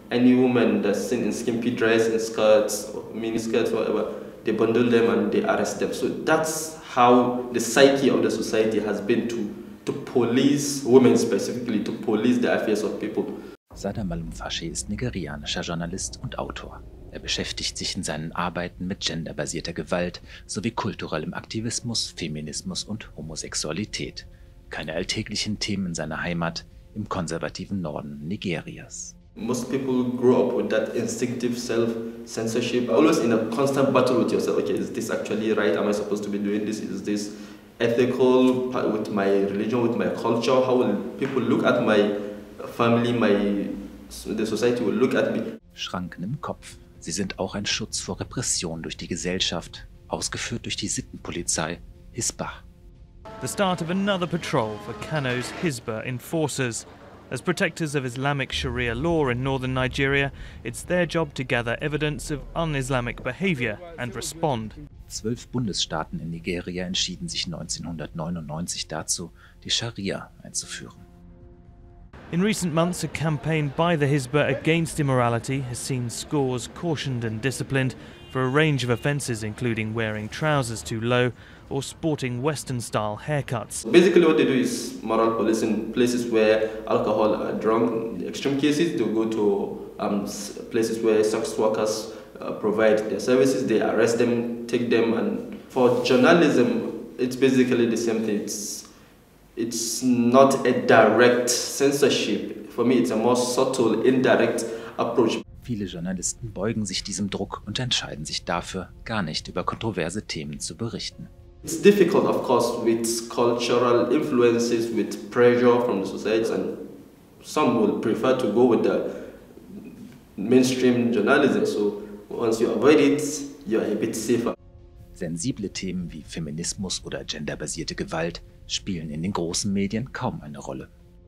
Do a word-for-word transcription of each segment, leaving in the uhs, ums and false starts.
any woman that's seen in skimpy dress, in skirts, or mini skirts, whatever, they bundle them and they arrest them. So that's how the psyche of the society has been to, to police women specifically, to police the affairs of people. Sada Malumfashi ist nigerianischer Journalist und Autor. Er beschäftigt sich in seinen Arbeiten mit genderbasierter Gewalt sowie kulturellem Aktivismus, Feminismus und Homosexualität. Keine alltäglichen Themen in seiner Heimat, im konservativen Norden Nigerias. Most people grow up with that instinctive self-censorship, always in a constant battle with yourself. Okay, is this actually right? Am I supposed to be doing this? Is this ethical with my religion, with my culture? How will people look at my family, my, the society will look at me? Schranken im Kopf. Sie sind auch ein Schutz vor Repression durch die Gesellschaft, ausgeführt durch die Sittenpolizei Hisbah. The start of another patrol for Kano's Hisbah enforcers. As protectors of Islamic Sharia law in northern Nigeria, it's their job to gather evidence of un-Islamic behavior and respond. Zwölf Bundesstaaten in Nigeria entschieden sich neunzehnhundertneunundneunzig dazu, die Scharia einzuführen. In recent months, a campaign by the Hisbah against immorality has seen scores cautioned and disciplined for a range of offences, including wearing trousers too low or sporting Western-style haircuts. Basically what they do is moral policing. Places where alcohol are drunk, in extreme cases, they'll go to um, places where sex workers uh, provide their services, they arrest them, take them, and for journalism, it's basically the same thing. It's, it's not a direct censorship. For me, it's a more subtle, indirect approach. Viele Journalisten beugen sich diesem Druck und entscheiden sich dafür, gar nicht über kontroverse Themen zu berichten. It's difficult, of course, with cultural influences, with pressure from the society, and some will prefer to go with the mainstream journalism. So once you avoid it, you're a bit safer. Sensible Themen wie Feminismus oder genderbasierte Gewalt spielen in den großen Medien kaum eine Rolle.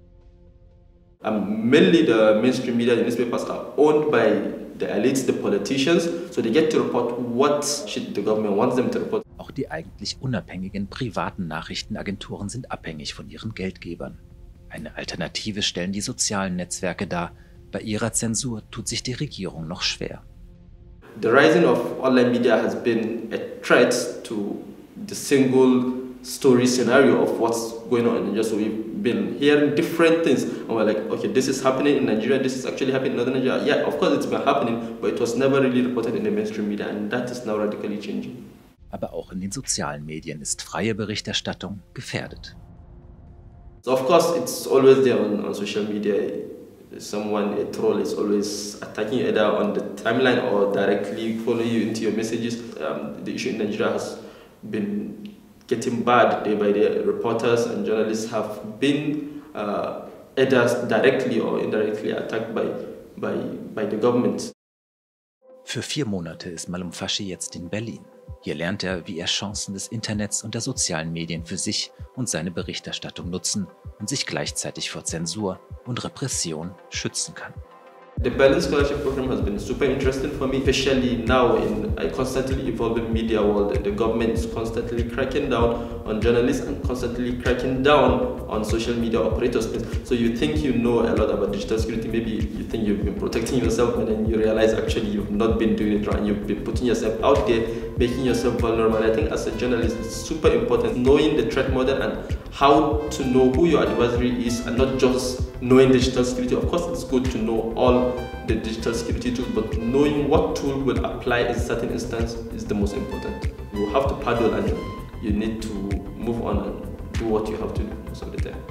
Um, mainly the mainstream media, the newspapers are owned by the elites, the politicians, so they get to report what shit the government wants them to report. Auch die eigentlich unabhängigen privaten Nachrichtenagenturen sind abhängig von ihren Geldgebern. Eine Alternative stellen die sozialen Netzwerke dar. Bei ihrer Zensur tut sich die Regierung noch schwer. The rising of online media has been a threat to the single story scenario of what's going on in Nigeria. So we've been hearing different things and we're like, okay, this is happening in Nigeria, this is actually happening in Northern Nigeria. Yeah, of course it's been happening, but it was never really reported in the mainstream media, and that is now radically changing. Aber auch in den sozialen Medien ist freie Berichterstattung gefährdet. So of course it's always there on, on social media. Someone, a troll, is always attacking you either on the timeline or directly following you into your messages. Um, the issue in Nigeria has been getting bad day by day. Reporters and journalists have been uh, either directly or indirectly attacked by, by, by the government. Für vier Monate ist Malumfashi jetzt in Berlin. Hier lernt er, wie er Chancen des Internets und der sozialen Medien für sich und seine Berichterstattung nutzen und sich gleichzeitig vor Zensur und Repression schützen kann. The Berlin Scholarship Program has been super interesting for me, especially now in a constantly evolving media world. The government is constantly cracking down on journalists and constantly cracking down on social media operators. So you think you know a lot about digital security, maybe you think you've been protecting yourself, and then you realize actually you've not been doing it right. You've been putting yourself out there, making yourself vulnerable. I think as a journalist, it's super important knowing the threat model and how to know who your adversary is, and not just knowing digital security. Of course, it's good to know all the digital security tools, but knowing what tool will apply in certain instance is the most important. You have to paddle and you need to move on and do what you have to do most of the time.